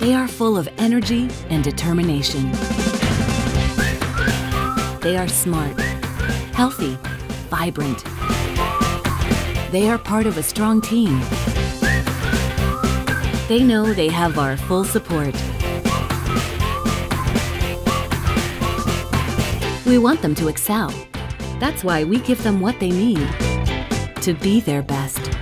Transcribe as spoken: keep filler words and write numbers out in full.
They are full of energy and determination. They are smart, healthy, vibrant. They are part of a strong team. They know they have our full support. We want them to excel. That's why we give them what they need to be their best.